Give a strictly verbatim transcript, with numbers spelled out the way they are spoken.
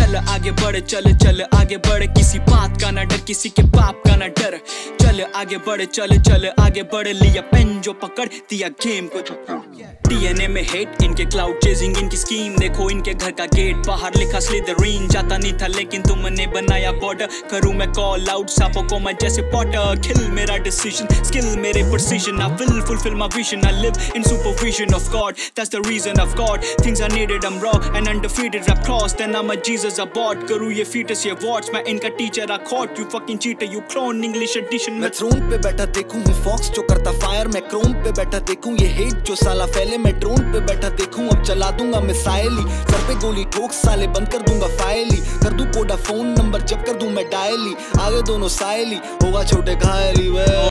चल आगे बढ़, चल चल आगे बढ़, किसी बात का ना डर, किसी के बाप का ना डर। चल आगे बढ़, चल चल आगे बढ़, लिया पेन जो पकड़ दिया गेम को। डीएनए में हेट, इनके क्लाउड चेजिंग, इनकी स्कीम देखो, इनके घर का गेट बाहर लिखा स्लिदरीन। जाता नहीं था लेकिन तुमने बनाया बॉर्डर, करूं मैं कॉल आउट सांपों को मैं जैसे पॉटर। किल मेरा डिसीजन, स्किल मेरे precision, I will fulfil my vision, I live in supervision of God, that's the reason of God. Things are needed, I am raw and undefeated, rap cross then I am a Jesus aboard. करूं ये feats ये watts, मैं इनका teacher आ caught, you fucking cheater you clone English edition. मैं throne पे बैठा देखूं हूं फॉक्स जो करता फायर, मैं क्रोम पे बैठा देखूं ये हेट जो साला फैले। मैं ड्रोन पे बैठा देखूं अब चला दूंगा मिसाइल ही, सर पे गोली ठोक साले बंद कर दूंगा फाइल ही। कर दूं कोडा फोन नंबर जब कर दूं मैं डायल ही, आगे दोनों साइल ही होगा छोटे घायल ही।